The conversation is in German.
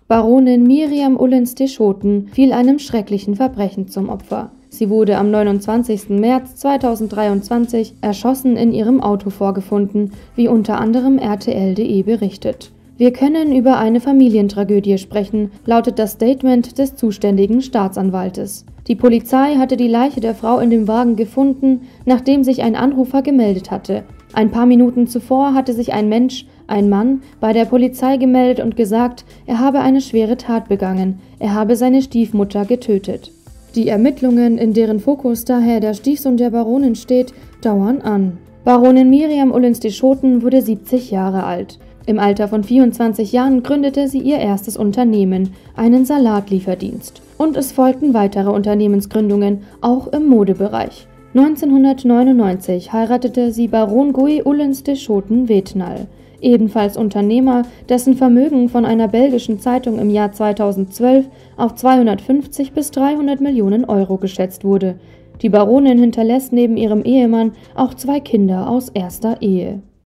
Baronin Miriam Ullens de Schoten fiel einem schrecklichen Verbrechen zum Opfer. Sie wurde am 29. März 2023 erschossen in ihrem Auto vorgefunden, wie unter anderem RTL.de berichtet. Wir können über eine Familientragödie sprechen, lautet das Statement des zuständigen Staatsanwaltes. Die Polizei hatte die Leiche der Frau in dem Wagen gefunden, nachdem sich ein Anrufer gemeldet hatte. Ein paar Minuten zuvor hatte sich ein Mann, bei der Polizei gemeldet und gesagt, er habe eine schwere Tat begangen, er habe seine Stiefmutter getötet. Die Ermittlungen, in deren Fokus daher der Stiefsohn der Baronin steht, dauern an. Baronin Miriam Ullens de Schoten wurde 70 Jahre alt. Im Alter von 24 Jahren gründete sie ihr erstes Unternehmen, einen Salatlieferdienst. Und es folgten weitere Unternehmensgründungen, auch im Modebereich. 1999 heiratete sie Baron Guy Ullens de Schoten-Wethnal, ebenfalls Unternehmer, dessen Vermögen von einer belgischen Zeitung im Jahr 2012 auf 250 bis 300 Millionen Euro geschätzt wurde. Die Baronin hinterlässt neben ihrem Ehemann auch 2 Kinder aus erster Ehe.